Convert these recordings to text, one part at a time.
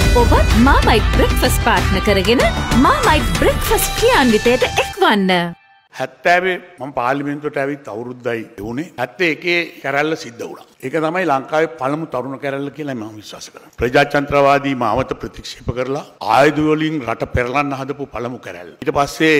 ඔබත් Marmite breakfast partner කරගෙන Marmite breakfast ක්‍රියාන්විතයට එක්වන්න. 70 මම පාර්ලිමේන්තුවට ඇවිත් අවුරුද්දයි වුණේ. 71 කැරැල්ල සිද්ධ වුණා. ඒක තමයි ලංකාවේ පළමු තරුණ කැරැල්ල කියලා මම විශ්වාස කරනවා. ප්‍රජාතන්ත්‍රවාදී මාවත ප්‍රතික්ෂේප කරලා ආයුධ වලින් රට පෙරලන්න හදපු පළමු කැරැල්ල. ඊට පස්සේ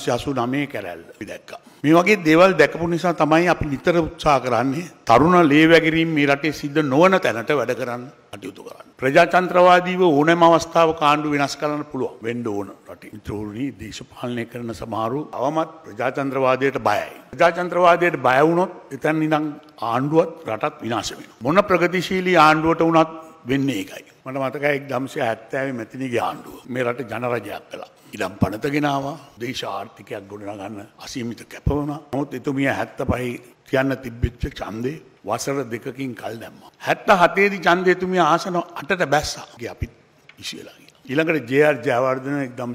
1989 කැරැල්ල අපි දැක්කා. මේ වගේ දේවල් දැකපු නිසා තමයි අපි නිතර උත්සාහ කරන්නේ තරුණ ලේ වැගිරීම මේ රටේ සිද්ධ නොවන තැනට වැඩ කරන්න කටයුතු කරන්න. ප්‍රජාතන්ත්‍රවාදීව ඕනෑම අවස්ථාවක ආණ්ඩුව වෙනස් කරන්න පුළුවන් වෙන්න ඕන රටේ. මිත්‍රෝනි දේශපාලනය කරන සමහරු අවමත් ප්‍රජාතන්ත්‍රවාදයට බයයි. ප්‍රජාතන්ත්‍රවාදයට බය වුණොත් එතන ඉඳන් ආණ්ඩුවත් රටත් විනාශ වෙනවා. මොන ප්‍රගතිශීලී ආණ්ඩුවට වුණත් වෙන්නේ ඒකයි. මට මතකයි 1970 මෙතනගේ ආණ්ඩුව මේ රට ජනරජයක් කළා. ඉඩම් පනත ගෙනාවා දේශ ආර්ථිකයක් ගොඩනගන්න අසීමිත කැප වුණා. නමුත් එතුමිය 75 තියන්න තිබ්බෙච්ච ඡන්දේ වසර දෙකකින් කල් දැම්මා. 77 දී ඡන්දේ එතුමිය ආසන 8ට බැස්සා. ගේ අපිත් ඉසියලා ගියා. ඊළඟට ජේ.ආර්. ජයවර්ධන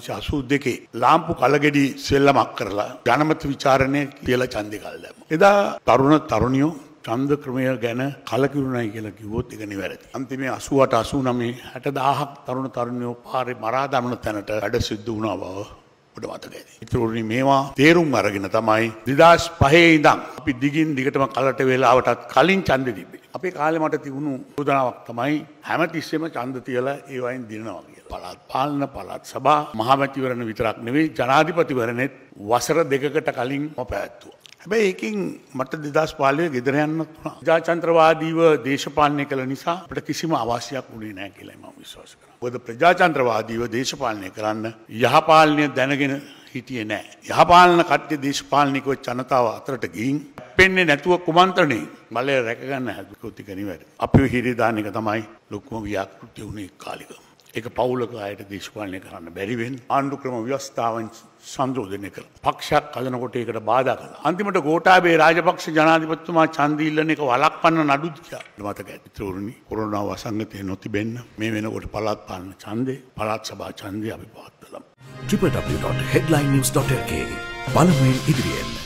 1982 ලාම්පු කලගෙඩි සෙල්ලමක් කරලා ජනමත විචාරණය කියලා ඡන්දේ කල් දැම්මා. එදා තරුණියෝ ඡන්ද ක්‍රමය ගැන කලකිරුණයි කියලා කිව්වොත් ඒක නිවැරදි. අන්තිමේ 88 89 60000ක් තරුණියෝ පාරේ මරා දමන තැනට වැඩ සිද්ධ වුණා බව ඔබට මතකයි. ඒතරෝනි මේවා තේරුම් අරගෙන තමයි 2005 ඉඳන් අපි දිගින් දිගටම කලට වේලාවටත් කලින් ඡන්දෙ තිබ්බේ. අපේ කාලේ මට තිබුණු යෝජනාවක් තමයි හැමතිස්සෙම ඡන්ද තියලා ඒ වයින් දිනනවා කියලා. පළාත් පාලන පළාත් සභා මහමැතිවරණ විතරක් නෙවෙයි ජනාධිපතිවරණෙත් වසර දෙකකට කලින් පැවැත්තුවා. හැබැයි ඒකින් මට 2015 ගෙදර යන්න තුනා. ප්‍රජාතන්ත්‍රවාදීව දේශපාලනය කළ නිසා අපිට කිසිම අවශ්‍යයක් වුණේ නැහැ කියලා මම විශ්වාස කරනවා. මොකද ප්‍රජාතන්ත්‍රවාදීව දේශපාලනය කරන්න යහපාලනය දැනගෙන හිටියේ නැහැ. යහපාලන කට්ටිය දේශපාලනිකව ජනතාව අතරට ගිහින් පෙන්නේ නැතුව කුමන්ත්‍රණේ බලය රැකගන්න හැදුවොත් ඒක නිවැරදි. අපිව හිරේ දාන එක තමයි ලොකුම ව්‍යාකෘති වුණේ කාලික. ඒක පවුලක අයට දේශපාලනය කරන්න බැරි වෙන ආණ්ඩු ක්‍රම ව්‍යවස්ථාවන් සංශෝධනය කළා. පක්ෂයක් හදනකොට ඒකට බාධා කළා. අන්තිමට ගෝඨාභය රාජපක්ෂ ජනාධිපතිතුමා ඡන්ද ඉල්ලන එක වළක්වන්න නඩු දියා. මතකයි. ඒතුරුනි කොරෝනා වසංගතය නොතිබෙන්න මේ වෙනකොට පළාත් පාලන ඡන්දේ පළාත් සභා ඡන්දේ අපි පවත්වලා. www.headlinenews.lk බලමු ඉදිරියෙන්